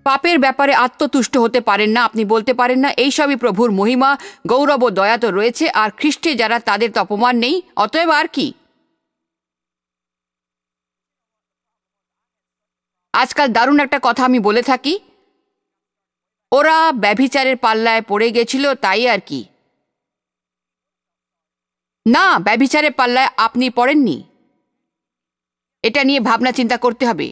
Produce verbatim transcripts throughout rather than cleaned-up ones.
পাপের ব্যাপারে আত্মতুষ্ট হতে পারেন না, আপনি বলতে পারেন না এইসবই প্রভুর মহিমা, গৌরব ও দয়া তো রয়েছে, আর খ্রিস্টে যারা তাদের তো অপমান নেই, অতএব আর কি। আজকাল দারুণ একটা কথা আমি বলে থাকি, ওরা ব্যভিচারের পাল্লায় পড়ে গেছিল তাই আর কি। না, ব্যভিচারের পাল্লায় আপনি পড়েননি। এটা নিয়ে ভাবনা চিন্তা করতে হবে।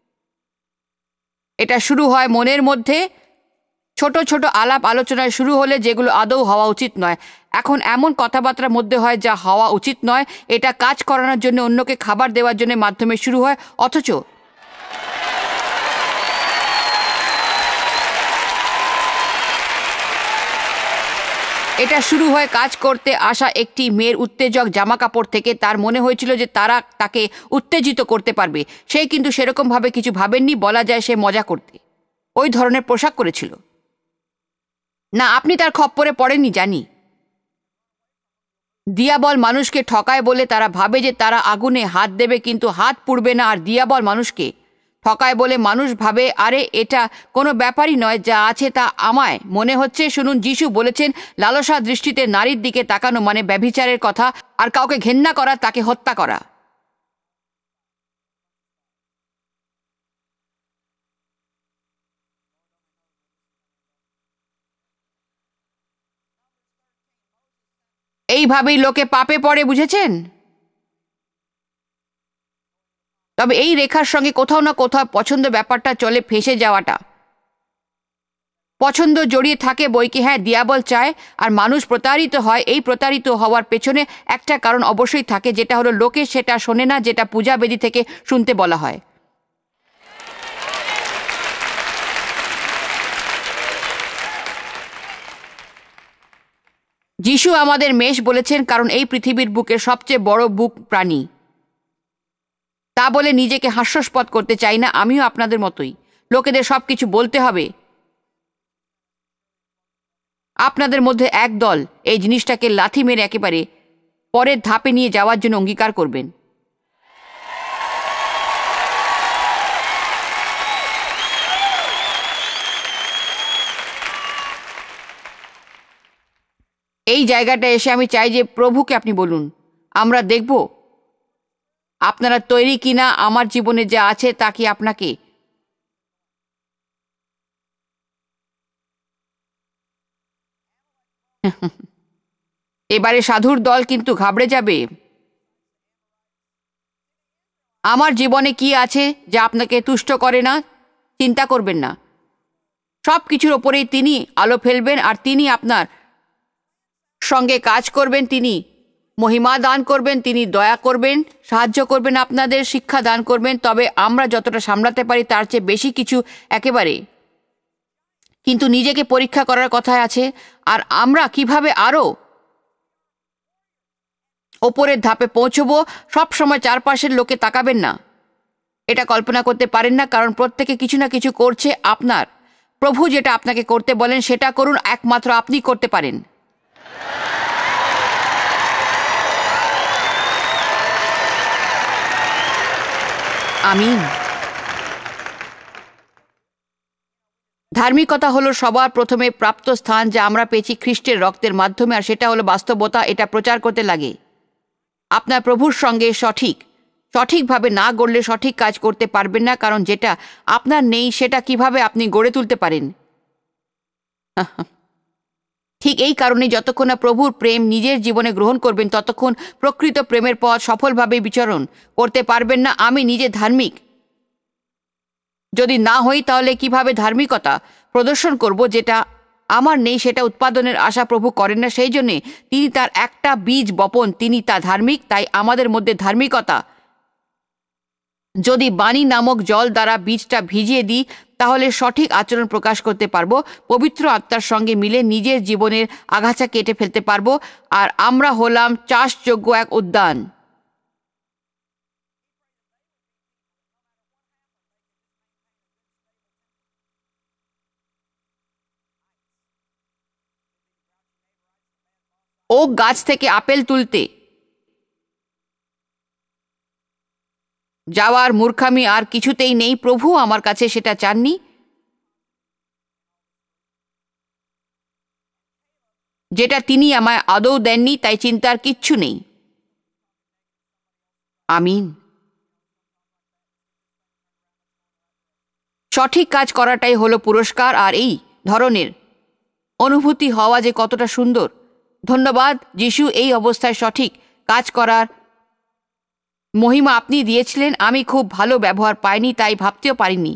এটা শুরু হয় মনের মধ্যে, ছোট ছোট আলাপ আলোচনায় শুরু হলে যেগুলো আদৌ হওয়া উচিত নয়। এখন এমন কথাবার্তার মধ্যে হয় যা হওয়া উচিত নয়। এটা কাজ করানোর জন্য, অন্যকে খাবার দেওয়ার জন্য মাধ্যমে শুরু হয়, অথচ এটা শুরু হয় কাজ করতে আসা একটি মেয়ের উত্তেজক জামা কাপড় থেকে। তার মনে হয়েছিল যে তারা তাকে উত্তেজিত করতে পারবে। সে কিন্তু সেরকমভাবে কিছু ভাবেননি, বলা যায় সে মজা করতে ওই ধরনের পোশাক করেছিল। না, আপনি তার খপ্পরে পড়েননি জানি। দিয়াবল মানুষকে ঠকায় বলে তারা ভাবে যে তারা আগুনে হাত দেবে, কিন্তু হাত পুড়বে না। আর দিয়াবল মানুষকে ঠকায় বলে মানুষ ভাবে আরে এটা কোনো ব্যাপারই নয়, যা আছে তা আমায় মনে হচ্ছে। শুনুন, যিশু বলেছেন লালসা দৃষ্টিতে নারীর দিকে তাকানো মানে ব্যভিচারের কথা, আর কাউকে ঘেন্না করা তাকে হত্যা করা। এইভাবেই লোকে পাপে পড়ে, বুঝেছেন? তবে এই রেখার সঙ্গে কোথাও না কোথাও পছন্দ ব্যাপারটা চলে, ফেঁসে যাওয়াটা। পছন্দ জড়িয়ে থাকে বইকি। হ্যাঁ, দিয়াবল চায় আর মানুষ প্রতারিত হয়। এই প্রতারিত হওয়ার পেছনে একটা কারণ অবশ্যই থাকে, যেটা হলো লোকে সেটা শোনে না যেটা পূজা বেদি থেকে শুনতে বলা হয়। যিশু আমাদের মেষ বলেছেন কারণ এই পৃথিবীর বুকের সবচেয়ে বড় বুক প্রাণী। তা বলে নিজেকে হাস্যাস্পদ করতে চাই না, আমিও আপনাদের মতোই। লোকেদের সব কিছু বলতে হবে। আপনাদের মধ্যে এক দল এই জিনিসটাকে লাথি মেরে একেবারে পরের ধাপে নিয়ে যাওয়ার জন্য অঙ্গীকার করবেন। এই জায়গাটা এসে আমি চাই যে প্রভুকে আপনি বলুন, আমরা দেখব আপনারা তৈরি কিনা, আমার জীবনে যা আছে তা কি আপনাকে এবারে সাধুর দল কিন্তু ঘাবড়ে যাবে। আমার জীবনে কি আছে যা আপনাকে তুষ্ট করে না? চিন্তা করবেন না, সব কিছুর ওপরেই তিনি আলো ফেলবেন, আর তিনি আপনার সঙ্গে কাজ করবেন, তিনি মহিমা দান করবেন, তিনি দয়া করবেন, সাহায্য করবেন, আপনাদের শিক্ষা দান করবেন। তবে আমরা যতটা সামলাতে পারি তার চেয়ে বেশি কিছু একেবারে, কিন্তু নিজেকে পরীক্ষা করার কথাই আছে। আর আমরা কিভাবে আরো ওপরের ধাপে পৌঁছবো, সব সময় চারপাশের লোকে তাকাবেন না, এটা কল্পনা করতে পারেন না, কারণ প্রত্যেকে কিছু না কিছু করছে। আপনার প্রভু যেটা আপনাকে করতে বলেন সেটা করুন, একমাত্র আপনি করতে পারেন। আমিন। ধার্মিকতা হলো সবার প্রথমে প্রাপ্ত স্থান যা আমরা পেয়েছি খ্রিস্টের রক্তের মাধ্যমে, আর সেটা হলো বাস্তবতা। এটা প্রচার করতে লাগে। আপনার প্রভুর সঙ্গে সঠিক সঠিকভাবে না গড়লে সঠিক কাজ করতে পারবেন না, কারণ যেটা আপনার নেই সেটা কিভাবে আপনি গড়ে তুলতে পারেন? ঠিক এই কারণে যতক্ষণ না প্রভুর প্রেম নিজের জীবনে গ্রহণ করবেন ততক্ষণ প্রকৃত প্রেমের পথ সফলভাবে বিচরণ করতে পারবেন না। আমি নিজে ধার্মিক যদি না হই তাহলে কিভাবে ধার্মিকতা প্রদর্শন করব? যেটা আমার নেই সেটা উৎপাদনের আশা প্রভু করেন না। সেই জন্যে তিনি তার একটা বীজ বপন, তিনি তা ধার্মিক। তাই আমাদের মধ্যে ধার্মিকতা যদি বাণী নামক জল দ্বারা বীজটা ভিজিয়ে দিই তাহলে সঠিক আচরণ প্রকাশ করতে পারবো, পবিত্র আত্মার সঙ্গে মিলে নিজের জীবনের আগাছা কেটে ফেলতে পারবো, আর আমরা হলাম চাষযোগ্য এক উদ্যান। ওক গাছ থেকে আপেল তুলতে যাওয়ার মূর্খামি আর কিছুতেই নেই। প্রভু আমার কাছে সেটা চাননি। যেটা তিনি আমায় আদৌ দেননি, তাই চিন্তার কিচ্ছু নেই। আমিন। সঠিক কাজ করাটাই হলো পুরস্কার, আর এই ধরনের অনুভূতি হওয়া যে কতটা সুন্দর। ধন্যবাদ যিশু, এই অবস্থায় সঠিক কাজ করার মহিমা আপনি দিয়েছিলেন। আমি খুব ভালো ব্যবহার পাইনি, তাই ভাবতেও পারিনি।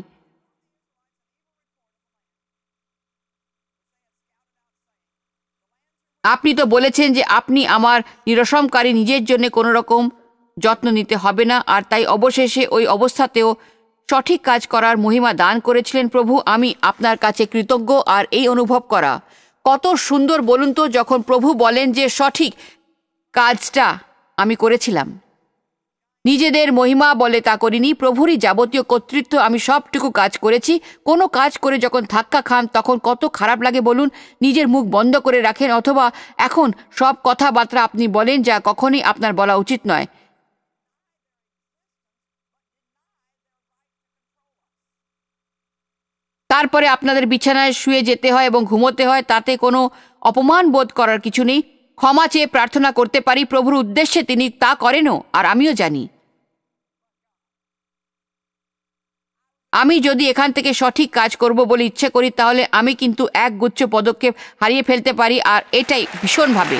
আপনি তো বলেছেন যে আপনি আমার নিরসনকারী নিজের জন্য কোনো রকম যত্ন নিতে হবে না, আর তাই অবশেষে ওই অবস্থাতেও সঠিক কাজ করার মহিমা দান করেছিলেন। প্রভু, আমি আপনার কাছে কৃতজ্ঞ। আর এই অনুভব করা কত সুন্দর বলুন তো, যখন প্রভু বলেন যে সঠিক কাজটা আমি করেছিলাম। নিজেদের মহিমা বলে তা করিনি, প্রভুরই যাবতীয় কর্তৃত্ব। আমি সবটুকু কাজ করেছি। কোনো কাজ করে যখন ধাক্কা খান তখন কত খারাপ লাগে বলুন। নিজের মুখ বন্ধ করে রাখেন, অথবা এখন সব কথাবার্তা আপনি বলেন যা কখনই আপনার বলা উচিত নয়। তারপরে আপনাদের বিছানায় শুয়ে যেতে হয় এবং ঘুমোতে হয়, তাতে কোনো অপমান বোধ করার কিছু নেই। ক্ষমা চেয়ে প্রার্থনা করতে পারি প্রভুর উদ্দেশ্যে, তিনি তা করেনও, আর আমিও জানি। আমি যদি এখান থেকে সঠিক কাজ করব বলে ইচ্ছে করি, তাহলে আমি কিন্তু এক গুচ্ছ পদক্ষেপ হারিয়ে ফেলতে পারি, আর এটাই ভীষণভাবে।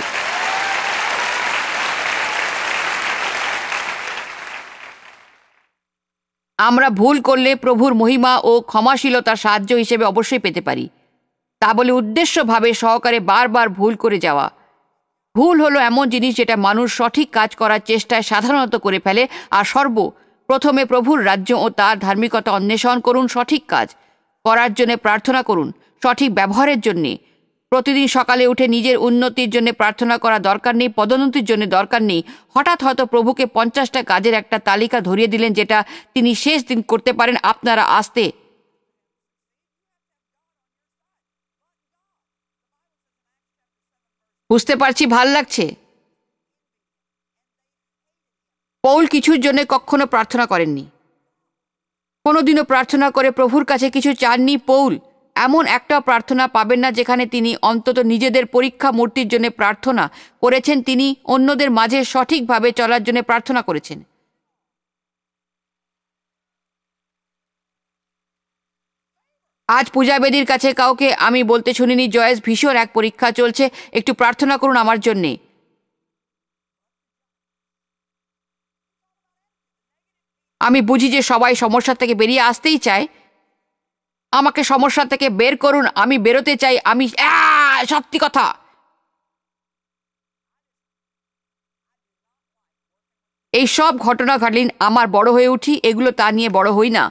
আমরা ভুল করলে প্রভুর মহিমা ও ক্ষমাশীলতার সাহায্য হিসেবে অবশ্যই পেতে পারি। তা বলে উদ্দেশ্যভাবে সহকারে বারবার ভুল করে যাওয়া। ভুল হলো এমন জিনিস যেটা মানুষ সঠিক কাজ করার চেষ্টায় সাধারণত করে ফেলে। আর সর্ব প্রথমে প্রভুর রাজ্য ও তার ধার্মিকতা অন্বেষণ করুন। সঠিক কাজ করার জন্য প্রার্থনা করুন, সঠিক ব্যবহারের জন্যে। প্রতিদিন সকালে উঠে নিজের উন্নতির জন্য প্রার্থনা করা দরকার নেই, পদোন্নতির জন্য দরকার নেই। হঠাৎ হয়তো প্রভুকে পঞ্চাশটা কাজের একটা তালিকা ধরিয়ে দিলেন যেটা তিনি শেষ দিন করতে পারেন। আপনারা আসতে বুঝতে পারছি, ভাল লাগছে। পৌল কিছুর জন্য কখনো প্রার্থনা করেননি, কোনোদিনও প্রার্থনা করে প্রভুর কাছে কিছু চাননি। পৌল এমন একটা প্রার্থনা পাবেন না যেখানে তিনি অন্তত নিজেদের পরীক্ষা মূর্তির জন্য প্রার্থনা করেছেন। তিনি অন্যদের মাঝে সঠিকভাবে চলার জন্য প্রার্থনা করেছেন। আজ পূজাবেদীর কাছে কাউকে আমি বলতে শুনিনি, জয়েস, ভীষণ এক পরীক্ষা চলছে, একটু প্রার্থনা করুন আমার জন্যে। আমি বুঝি যে সবাই সমস্যা থেকে বেরিয়ে আসতেই চায়। আমাকে সমস্যা থেকে বের করুন, আমি বেরোতে চাই। আমি সত্যি কথা, এই সব ঘটনা ঘটলেন আমার বড় হয়ে উঠি, এগুলো তা নিয়ে বড় হই না।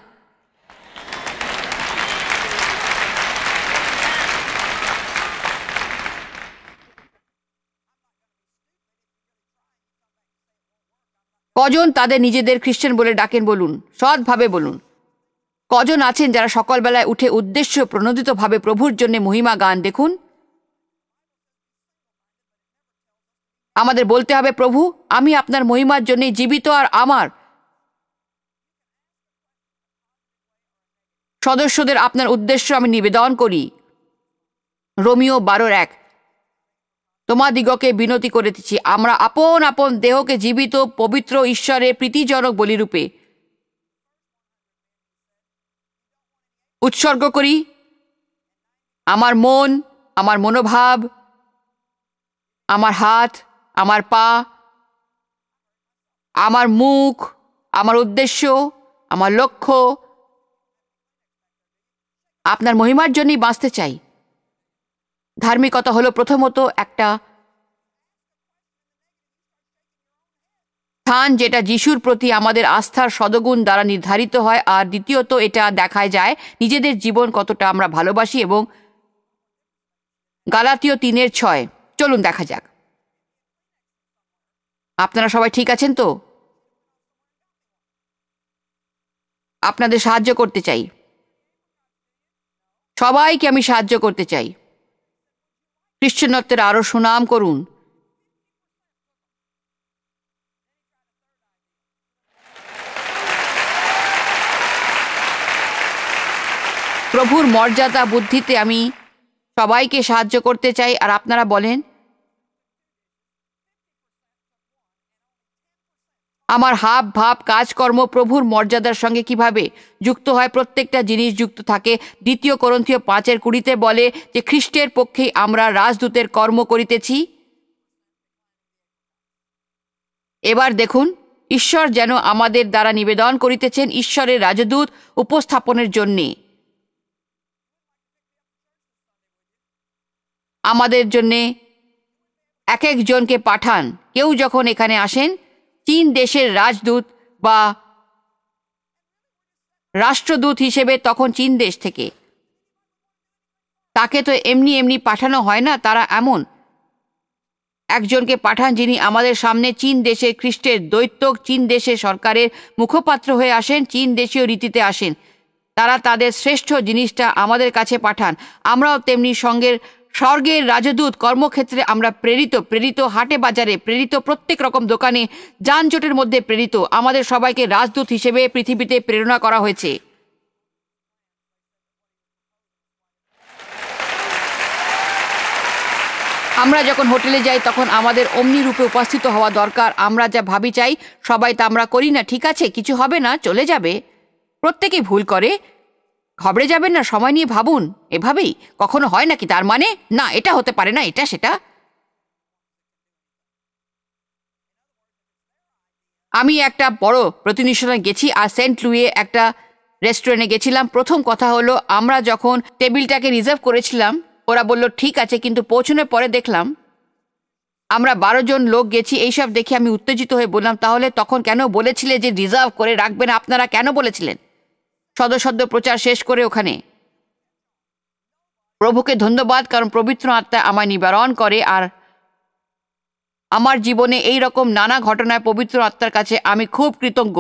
কজন তাদের নিজেদের খ্রিস্টান বলে ডাকেন বলুন? সৎভাবে বলুন। কজন আছেন যারা সকালবেলায় উঠে উদ্দেশ্য প্রণোদিতভাবে প্রভুর জন্য মহিমা গান? দেখুন, আমাদের বলতে হবে, প্রভু আমি আপনার মহিমার জন্য জীবিত, আর আমার সদস্যদের আপনার উদ্দেশ্য আমি নিবেদন করি। রোমিও বারোর এক। তোমাদিগকে বিনতি করিতেছি, আমরা আপন আপন দেহকে জীবিত, পবিত্র, ঈশ্বরের প্রীতিজনক বলিরূপে উৎসর্গ করি। আমার মন, আমার মনোভাব, আমার হাত, আমার পা, আমার মুখ, আমার উদ্দেশ্য, আমার লক্ষ্য আপনার মহিমার জন্যই বাঁচতে চাই। ধার্মিকতা হলো প্রথমত একটা স্থান যেটা যিশুর প্রতি আমাদের আস্থার সদগুণ দ্বারা নির্ধারিত হয়, আর দ্বিতীয়ত এটা দেখায় যায় নিজেদের জীবন কতটা আমরা ভালোবাসি। এবং গালাতীয় তিনের ছয়। চলুন দেখা যাক। আপনারা সবাই ঠিক আছেন তো? আপনাদের সাহায্য করতে চাই, সবাইকে আমি সাহায্য করতে চাই। খ্রিস্টানত্বের আরো সুনাম করুন। প্রভুর মর্যাদা বুদ্ধিতে আমি সবাইকে সাহায্য করতে চাই। আর আপনারা বলেন, আমার হাব ভাব কাজকর্ম প্রভুর মর্যাদার সঙ্গে কিভাবে যুক্ত হয়, প্রত্যেকটা জিনিস যুক্ত থাকে। দ্বিতীয় করন্থীয় পাঁচের কুড়িতে বলে যে খ্রিস্টের পক্ষেই আমরা রাজদূতের কর্ম করিতেছি। এবার দেখুন, ঈশ্বর যেন আমাদের দ্বারা নিবেদন করিতেছেন ঈশ্বরের রাজদূত উপস্থাপনের জন্যে, আমাদের জন্যে এক একজনকে পাঠান। কেউ যখন এখানে আসেন চীন দেশের রাজদূত বা রাষ্ট্রদূত হিসেবে, তখন চীন দেশ থেকে তাকে তো এমনি এমনি পাঠানো হয় না, তারা এমন একজনকে পাঠান যিনি আমাদের সামনে চীন দেশের খ্রিস্টের দৈত্য, চীন দেশের সরকারের মুখপাত্র হয়ে আসেন, চীন দেশীয় রীতিতে আসেন। তারা তাদের শ্রেষ্ঠ জিনিসটা আমাদের কাছে পাঠান। আমরাও তেমনি সঙ্গের স্বর্গের রাজদূত কর্মক্ষেত্রে আমরা প্রেরিত, প্রেরিত হাটে বাজারে প্রেরিত, প্রত্যেক রকম দোকানে যানজটের মধ্যে প্রেরিত। আমাদের সবাইকে রাজদূত হিসেবে পৃথিবীতে প্রেরণা করা হয়েছে। আমরা যখন হোটেলে যাই তখন আমাদের অমনি রূপে উপস্থিত হওয়া দরকার। আমরা যা ভাবি চাই সবাই তা আমরা করি না। ঠিক আছে, কিছু হবে না, চলে যাবে। প্রত্যেকেই ভুল করে, ঘবড়ে যাবেন না, সময় নিয়ে ভাবুন। এভাবেই কখনো হয় নাকি? তার মানে না, এটা হতে পারে না, এটা সেটা। আমি একটা বড় প্রতিনিধিত্বে গেছি আর সেন্ট লুইয়ে একটা রেস্টুরেন্টে গেছিলাম। প্রথম কথা হলো, আমরা যখন টেবিলটাকে রিজার্ভ করেছিলাম ওরা বলল ঠিক আছে, কিন্তু পৌঁছানোর পরে দেখলাম আমরা বারো জন লোক গেছি। এইসব দেখে আমি উত্তেজিত হয়ে বললাম, তাহলে তখন কেন বলেছিলে যে রিজার্ভ করে রাখবেন? আপনারা কেন বলেছিলেন? সদ্য সদ্য প্রচার শেষ করে ওখানে। প্রভুকে ধন্যবাদ, কারণ পবিত্র আত্মা আমায় নিবারণ করে। আর আমার জীবনে এই রকম নানা ঘটনায় পবিত্র আত্মার কাছে আমি খুব কৃতজ্ঞ।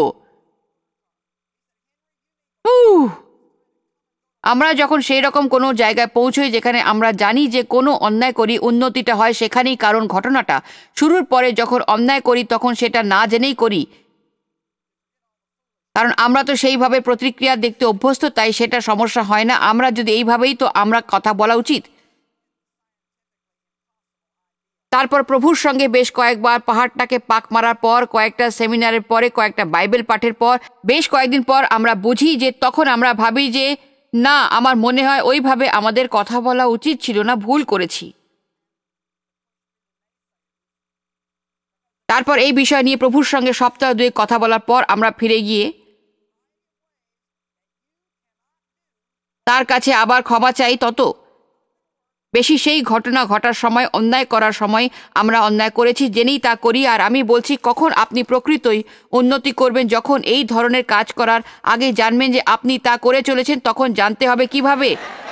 আমরা যখন সেই রকম কোনো জায়গায় পৌঁছই যেখানে আমরা জানি যে কোনো অন্যায় করি, উন্নতিটা হয় সেখানেই। কারণ ঘটনাটা শুরুর পরে যখন অন্যায় করি তখন সেটা না জেনেই করি, কারণ আমরা তো সেইভাবে প্রতিক্রিয়া দেখতে অভ্যস্ত, তাই সেটা সমস্যা হয় না। আমরা যদি এইভাবেই, তো আমরা কথা বলা উচিত। তারপর প্রভুর সঙ্গে বেশ কয়েকবার পাহাড়টাকে পাক মারার পর, কয়েকটা সেমিনারের পরে, কয়েকটা বাইবেল পাঠের পর, বেশ কয়েকদিন পর আমরা বুঝি যে তখন আমরা ভাবি যে না, আমার মনে হয় ওইভাবে আমাদের কথা বলা উচিত ছিল না, ভুল করেছি। তারপর এই বিষয় নিয়ে প্রভুর সঙ্গে সপ্তাহ দুয়েক কথা বলার পর আমরা ফিরে গিয়ে তার কাছে আবার ক্ষমা চাই। তত বেশি সেই ঘটনা ঘটার সময়, অন্যায় করার সময় আমরা অন্যায় করেছি, জেনেই তা করি। আর আমি বলছি, কখন আপনি প্রকৃতই উন্নতি করবেন? যখন এই ধরনের কাজ করার আগে জানবেন যে আপনি তা করে চলেছেন, তখন জানতে হবে কিভাবে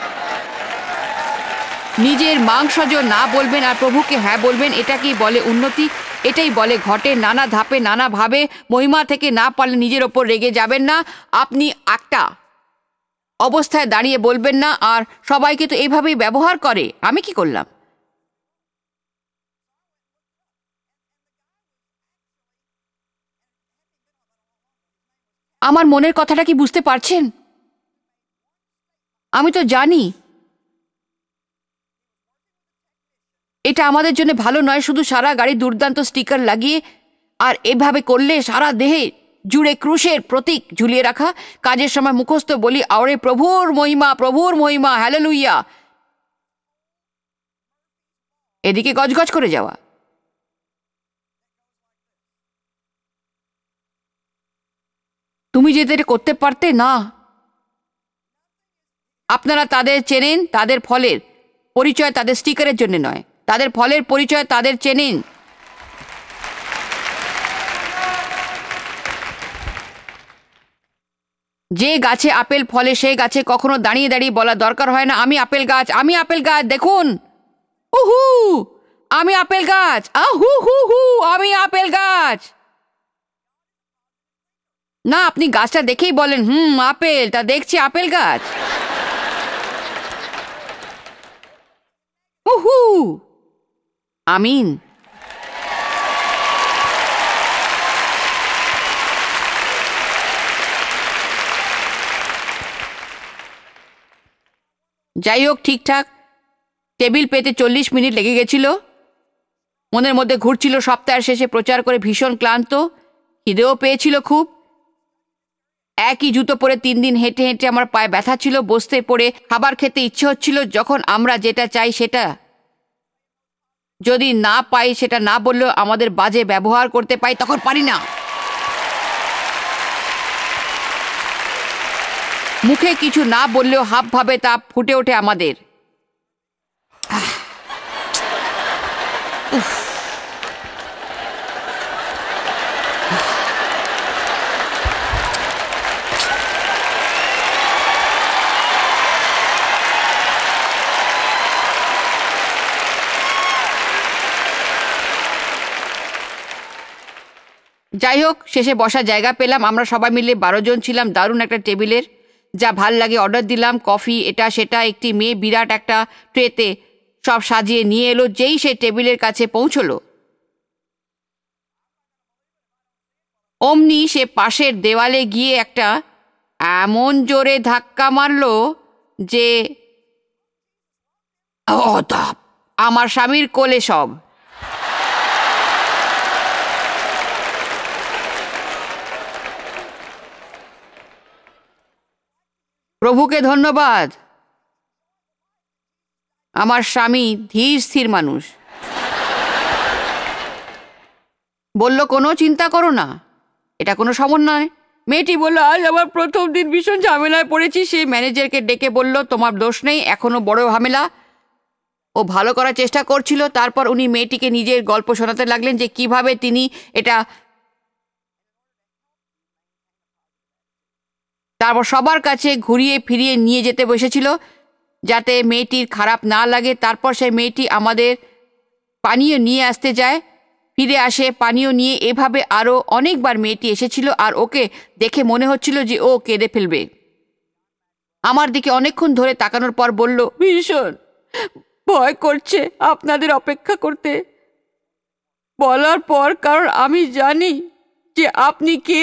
নিজের মাংসজ না বলবেন আর প্রভুকে হ্যাঁ বলবেন। এটাকেই বলে উন্নতি, এটাই বলে ঘটে নানা ধাপে নানাভাবে। মহিমা থেকে না পারলে নিজের ওপর রেগে যাবেন না। আপনি একটা অবস্থায় দাঁড়িয়ে বলবেন না, আর সবাইকে তো এইভাবেই ব্যবহার করে, আমি কি করলাম? আমার মনের কথাটা কি বুঝতে পারছেন? আমি তো জানি এটা আমাদের জন্য ভালো নয়। শুধু সারা গাড়ি দুর্দান্ত স্টিকার লাগিয়ে আর এভাবে করলে সারা দেহে জুড়ে ক্রুশের প্রতীক ঝুলিয়ে রাখা, কাজের সময় মুখস্থ বলি আওরে প্রভুর মহিমা, প্রভুর মহিমা, হ্যালেলুইয়া, এদিকে গজগজ করে যাওয়া। তুমি যেতে করতে পারতে না। আপনারা তাদের চেনেন তাদের ফলের পরিচয়, তাদের স্টিকারের জন্য নয়, তাদের ফলের পরিচয় তাদের চেনেন। যে গাছে আপেল ফলে সেই গাছে কখনো দাঁড়িয়ে দাঁড়িয়ে বলা দরকার হয় না আমি আপেল গাছ, আমি আপেল গাছ, দেখুন উহু আমি আপেল গাছ, আহু হু হু আমি আপেল গাছ। না, আপনি গাছটা দেখেই বলেন হুম আপেল, তা দেখছি আপেল গাছ। উহু আমিন। যাই হোক, ঠিকঠাক টেবিল পেতে চল্লিশ মিনিট লেগে গেছিল। মনের মধ্যে ঘুরছিল সপ্তাহের শেষে প্রচার করে ভীষণ ক্লান্ত, খিদেও পেয়েছিল খুব। একই জুতো পরে তিন দিন হেঁটে হেঁটে আমার পায়ে ব্যথা ছিল, বসতে পড়ে খাবার খেতে ইচ্ছে হচ্ছিল। যখন আমরা যেটা চাই সেটা যদি না পাই, সেটা না বললেও আমাদের বাজে ব্যবহার করতে পাই, তখন পারি না। মুখে কিছু না বললেও হাব ভাবে তা ফুটে ওঠে আমাদের। যাই হোক, শেষে বসার জায়গা পেলাম। আমরা সবাই মিলে বারো জন ছিলাম দারুণ একটা টেবিলের, যা ভাল লাগে অর্ডার দিলাম। কফি, এটা সেটা। একটি মেয়ে বিরাট একটা ট্রেতে সব সাজিয়ে নিয়ে এলো। যেই সে টেবিলের কাছে পৌঁছলো, অমনি সে পাশের দেওয়ালে গিয়ে একটা এমন জোরে ধাক্কা মারল যে আমার স্বামীর কোলে সব। প্রভুকে ধন্যবাদ, আমার স্বামী ধীর স্থির মানুষ। বলল, কোনো চিন্তা করো না, এটা কোনো সমন্বয়। মেয়েটি বলল, আজ আমার প্রথম দিন ভীষণ ঝামেলায় পড়েছি। সে ম্যানেজারকে ডেকে বলল, তোমার দোষ নেই, এখনো বড় ঝামেলা। ও ভালো করার চেষ্টা করছিল। তারপর উনি মেয়েটিকে নিজের গল্প শোনাতে লাগলেন যে কিভাবে তিনি এটা, তারপর সবার কাছে ঘুরিয়ে ফিরিয়ে নিয়ে যেতে বসেছিল যাতে মেয়েটির খারাপ না লাগে। তারপর সেই মেয়েটি আমাদের পানীয় নিয়ে আসতে যায়, ফিরে আসে পানীয় নিয়ে। এভাবে আরও অনেকবার মেয়েটি এসেছিল, আর ওকে দেখে মনে হচ্ছিল যে ও কেঁদে ফেলবে। আমার দিকে অনেকক্ষণ ধরে তাকানোর পর বলল, ভীষণ ভয় করছে আপনাদের অপেক্ষা করতে বলার পর, কারণ আমি জানি যে আপনি কে।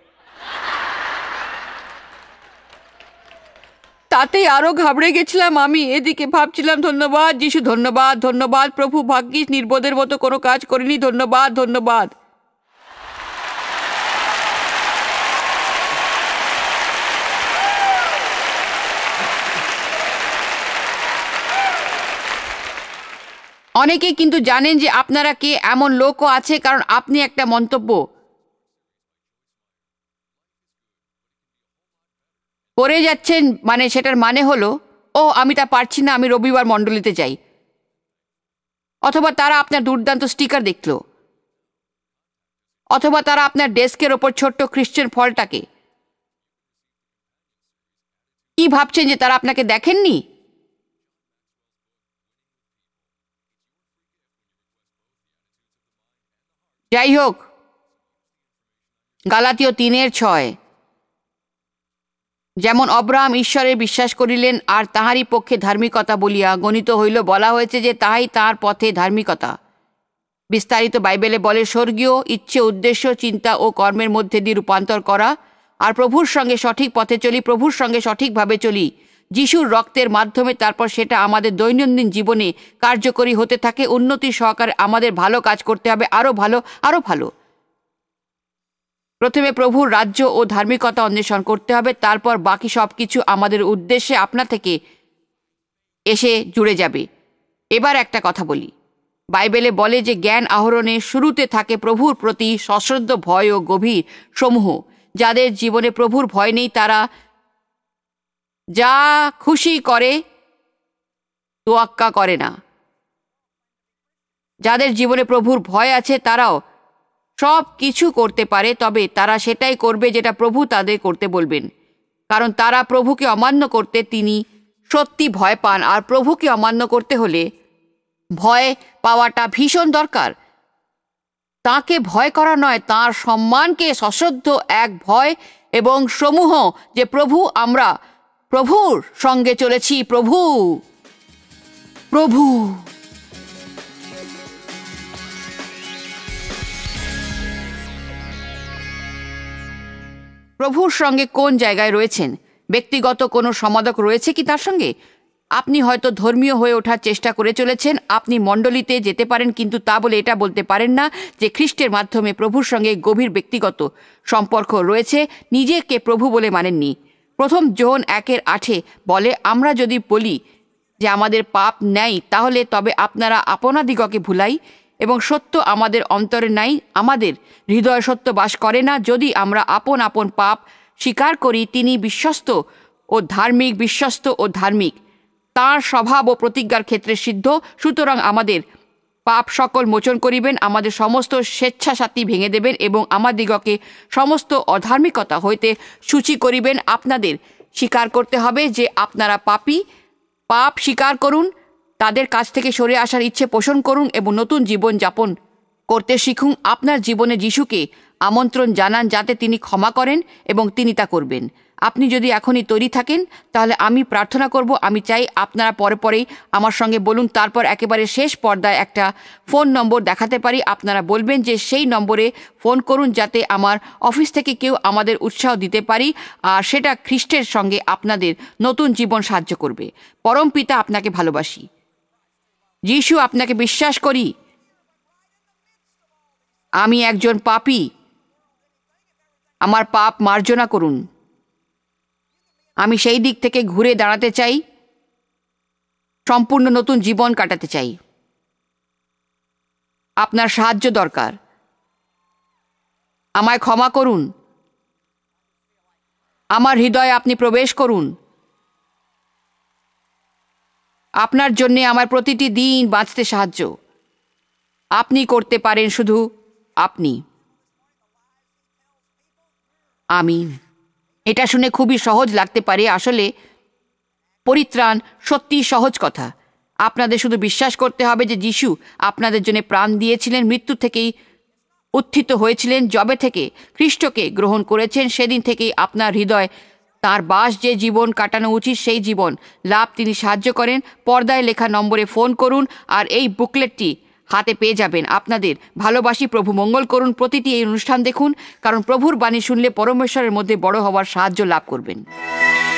তাতেই আরো ঘাবড়ে গেছিলাম আমি। এদিকে ভাবছিলাম, ধন্যবাদ যিশু, ধন্যবাদ ধন্যবাদ প্রভু, ভাগ্যিস নির্বোধের মতো কোনো কাজ করিনি, ধন্যবাদ ধন্যবাদ। অনেকে কিন্তু জানেন যে আপনারা কে। এমন লোকও আছে, কারণ আপনি একটা মন্তব্য করে যাচ্ছেন, মানে সেটার মানে হলো, ও আমি তা পারছি না, আমি রবিবার মণ্ডলীতে যাই। অথবা তারা আপনার দুর্দান্ত স্টিকার দেখল, অথবা তারা আপনার ডেস্কের ওপর ছোট্ট খ্রিশ্চান ফলটাকে। কি ভাবছেন যে তারা আপনাকে দেখেননি? যাই হোক, গালাতীয় তিনের ছয়, যেমন অব্রাহাম ঈশ্বরে বিশ্বাস করিলেন, আর তাহারই পক্ষে ধার্মিকতা বলিয়া গণিত হইল। বলা হয়েছে যে তাহাই তাঁর পথে ধার্মিকতা। বিস্তারিত বাইবেলে বলে, স্বর্গীয় ইচ্ছে, উদ্দেশ্য, চিন্তা ও কর্মের মধ্যে দিয়ে রূপান্তর করা। আর প্রভুর সঙ্গে সঠিক পথে চলি, প্রভুর সঙ্গে সঠিকভাবে চলি যিশুর রক্তের মাধ্যমে। তারপর সেটা আমাদের দৈনন্দিন জীবনে কার্যকরী হতে থাকে। উন্নতি সহকারে আমাদের ভালো কাজ করতে হবে, আরও ভালো, আরও ভালো। প্রথমে প্রভুর রাজ্য ও ধার্মিকতা অন্বেষণ করতে হবে, তারপর বাকি সব কিছু আমাদের উদ্দেশ্যে আপনা থেকে এসে জুড়ে যাবে। এবার একটা কথা বলি, বাইবেলে বলে যে জ্ঞান আহরণের শুরুতে থাকে প্রভুর প্রতি সশ্রদ্ধ ভয় ও গভীর সমূহ। যাদের জীবনে প্রভুর ভয় নেই, তারা যা খুশি করে তোয়াক্কা করে না। যাদের জীবনে প্রভুর ভয় আছে, তারাও সব কিছু করতে পারে, তবে তারা সেটাই করবে যেটা প্রভু তাদের করতে বলবেন, কারণ তারা প্রভুকে অমান্য করতে তিনি সত্যি ভয় পান। আর প্রভুকে অমান্য করতে হলে ভয় পাওয়াটা ভীষণ দরকার। তাঁকে ভয় করা নয়, তাঁর সম্মানকে সশ্রদ্ধ এক ভয় এবং সমূহ, যে প্রভু, আমরা প্রভুর সঙ্গে চলেছি, প্রভু প্রভু প্রভুর সঙ্গে কোন জায়গায় রয়েছেন? ব্যক্তিগত কোনো সমাদক রয়েছে কি তার সঙ্গে? আপনি হয়তো ধর্মীয় হয়ে ওঠার চেষ্টা করে চলেছেন, আপনি মণ্ডলীতে যেতে পারেন, কিন্তু তা বলে এটা বলতে পারেন না যে খ্রিস্টের মাধ্যমে প্রভুর সঙ্গে গভীর ব্যক্তিগত সম্পর্ক রয়েছে, নিজেকে প্রভু বলে মানেননি। প্রথম যোহন একের আটে বলে, আমরা যদি বলি যে আমাদের পাপ নেই, তাহলে তবে আপনারা আপনাদিগকে ভুলাই এবং সত্য আমাদের অন্তরে নাই, আমাদের হৃদয় সত্য বাস করে না। যদি আমরা আপন আপন পাপ স্বীকার করি, তিনি বিশ্বস্ত ও ধার্মিক, বিশ্বস্ত ও ধার্মিক, তাঁর স্বভাব ও প্রতিজ্ঞার ক্ষেত্রে সিদ্ধ। সুতরাং আমাদের পাপ সকল মোচন করিবেন, আমাদের সমস্ত স্বেচ্ছাসাথী ভেঙে দেবেন এবং আমাদিগকে সমস্ত অধার্মিকতা হইতে সূচি করিবেন। আপনাদের স্বীকার করতে হবে যে আপনারা পাপী, পাপ স্বীকার করুন, তাদের কাছ থেকে সরে আসার ইচ্ছে পোষণ করুন এবং নতুন জীবন যাপন করতে শিখুন। আপনার জীবনে যিশুকে আমন্ত্রণ জানান যাতে তিনি ক্ষমা করেন এবং তিনি তা করবেন। আপনি যদি এখনই তৈরি থাকেন, তাহলে আমি প্রার্থনা করব। আমি চাই আপনারা পরে পরেই আমার সঙ্গে বলুন। তারপর একেবারে শেষ পর্দায় একটা ফোন নম্বর দেখাতে পারি। আপনারা বলবেন যে সেই নম্বরে ফোন করুন, যাতে আমার অফিস থেকে কেউ আমাদের উৎসাহ দিতে পারি, আর সেটা খ্রিস্টের সঙ্গে আপনাদের নতুন জীবন সাহায্য করবে। পরম পিতা, আপনাকে ভালোবাসি। যিশু, আপনাকে বিশ্বাস করি। আমি একজন পাপী, আমার পাপ মার্জনা করুন। আমি সেই দিক থেকে ঘুরে দাঁড়াতে চাই, সম্পূর্ণ নতুন জীবন কাটাতে চাই। আপনার সাহায্য দরকার। আমায় ক্ষমা করুন। আমার হৃদয়ে আপনি প্রবেশ করুন। আপনার জন্যে আমার প্রতিটি দিন বাঁচতে সাহায্য আপনি করতে পারেন, শুধু আপনি। আমিন। এটা শুনে খুবই সহজ লাগতে পারে। আসলে পরিত্রাণ সত্যি সহজ কথা। আপনাদের শুধু বিশ্বাস করতে হবে যে যিশু আপনাদের জন্য প্রাণ দিয়েছিলেন, মৃত্যু থেকেই উত্থিত হয়েছিলেন। যবে থেকে খ্রিস্টকে গ্রহণ করেছেন, সেদিন থেকেই আপনার হৃদয় তার বাস, যে জীবন কাটানো উচিত সেই জীবন লাভ তিনি সাহায্য করেন। পর্দায় লেখা নম্বরে ফোন করুন আর এই বুকলেটটি হাতে পেয়ে যাবেন। আপনাদের ভালোবাসি। প্রভু মঙ্গল করুন। প্রতিটি এই অনুষ্ঠান দেখুন, কারণ প্রভুর বাণী শুনলে পরমেশ্বরের মধ্যে বড় হওয়ার সাহায্য লাভ করবেন।